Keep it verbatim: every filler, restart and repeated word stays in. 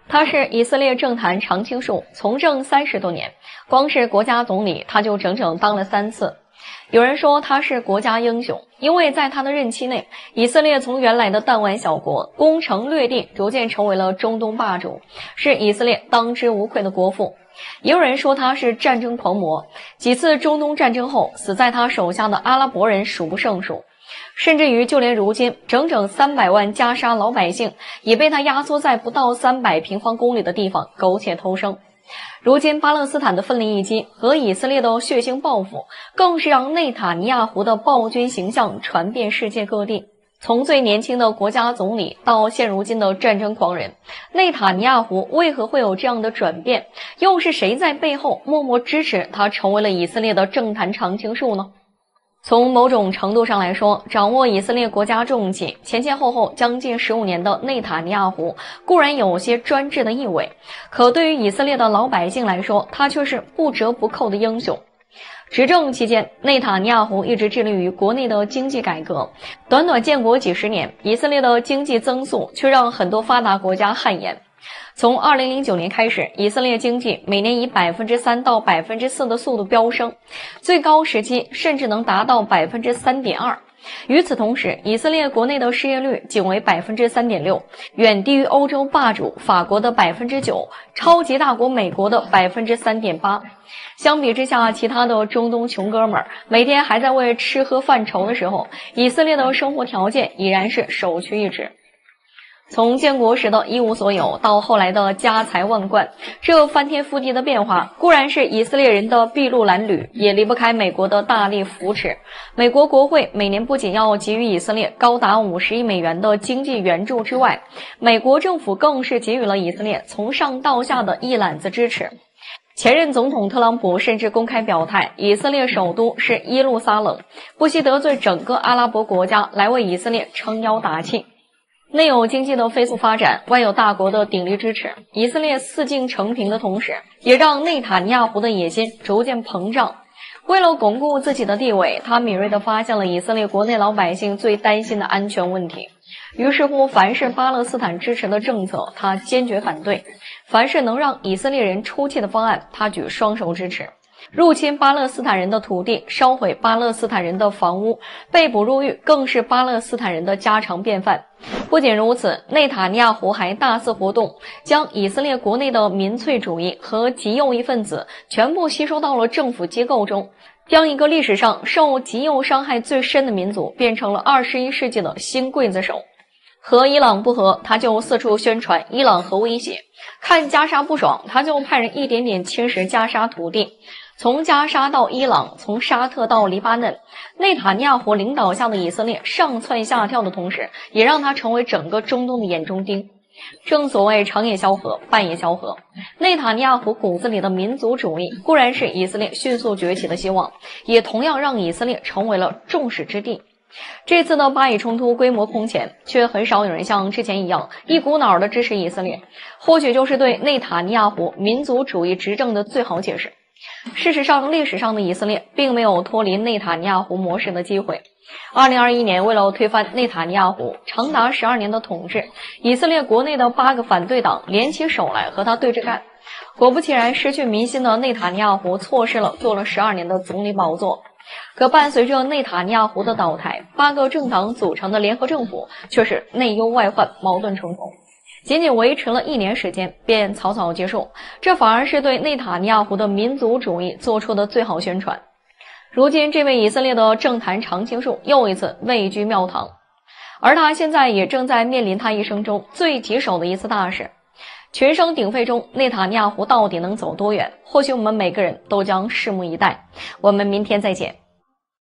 他是以色列政坛常青树，从政三十多年，光是国家总理他就整整当了三次。有人说他是国家英雄，因为在他的任期内，以色列从原来的弹丸小国攻城略地，逐渐成为了中东霸主，是以色列当之无愧的国父。也有人说他是战争狂魔，几次中东战争后，死在他手下的阿拉伯人数不胜数。甚至于就连如今整整三百万加沙老百姓也被他压缩在不到三百平方公里的地方苟且偷生。如今巴勒斯坦的奋力一击和以色列的血腥报复，更是让内塔尼亚胡的暴君形象传遍世界各地。从最年轻的国家总理到现如今的战争狂人，内塔尼亚胡为何会有这样的转变？又是谁在背后默默支持他成为了以色列的政坛常青树呢？从某种程度上来说，掌握以色列国家重器前前后后将近十五年的内塔尼亚胡固然有些专制的意味，可对于以色列的老百姓来说，他却是不折不扣的英雄。执政期间，内塔尼亚胡一直致力于国内的经济改革，短短建国几十年，以色列的经济增速却让很多发达国家汗颜。从二零零九年开始，以色列经济每年以 百分之三 到 百分之四 的速度飙升，最高时期甚至能达到 百分之三点二。与此同时，以色列国内的失业率仅为 百分之三点六， 远低于欧洲霸主法国的 百分之九， 超级大国美国的 百分之三点八。 相比之下，其他的中东穷哥们儿每天还在为吃喝犯愁的时候，以色列的生活条件已然是首屈一指。从建国时的一无所有到后来的家财万贯，这翻天覆地的变化固然是以色列人的筚路蓝缕，也离不开美国的大力扶持。美国国会每年不仅要给予以色列高达五十亿美元的经济援助之外，美国政府更是给予了以色列从上到下的一揽子支持。前任总统特朗普甚至公开表态，以色列首都是耶路撒冷，不惜得罪整个阿拉伯国家来为以色列撑腰打气。内有经济的飞速发展，外有大国的鼎力支持，以色列四境承平的同时，也让内塔尼亚胡的野心逐渐膨胀。为了巩固自己的地位，他敏锐地发现了以色列国内老百姓最担心的安全问题。于是乎，凡是巴勒斯坦支持的政策，他坚决反对；凡是能让以色列人出气的方案，他举双手支持。入侵巴勒斯坦人的土地，烧毁巴勒斯坦人的房屋，被捕入狱，更是巴勒斯坦人的家常便饭。不仅如此，内塔尼亚胡还大肆活动，将以色列国内的民粹主义和极右翼分子全部吸收到了政府机构中，将一个历史上受极右伤害最深的民族变成了二十一世纪的新刽子手。和伊朗不和，他就四处宣传伊朗核威胁；看加沙不爽，他就派人一点点侵蚀加沙土地。从加沙到伊朗，从沙特到黎巴嫩，内塔尼亚胡领导下的以色列上蹿下跳的同时，也让他成为整个中东的眼中钉。正所谓长也萧何，半也萧何，内塔尼亚胡骨子里的民族主义固然是以色列迅速崛起的希望，也同样让以色列成为了众矢之的。这次的巴以冲突规模空前，却很少有人像之前一样一股脑的支持以色列，或许就是对内塔尼亚胡民族主义执政的最好解释。事实上，历史上的以色列并没有脱离内塔尼亚胡模式的机会。二零二一年，为了推翻内塔尼亚胡长达十二年的统治，以色列国内的八个反对党联起手来和他对着干。果不其然，失去民心的内塔尼亚胡错失了做了十二年的总理宝座。可伴随着内塔尼亚胡的倒台，八个政党组成的联合政府却是内忧外患，矛盾重重。仅仅维持了一年时间便草草结束，这反而是对内塔尼亚胡的民族主义做出的最好宣传。如今这位以色列的政坛常青树又一次位居庙堂，而他现在也正在面临他一生中最棘手的一次大事。群生鼎沸中，内塔尼亚胡到底能走多远？或许我们每个人都将拭目以待。我们明天再见。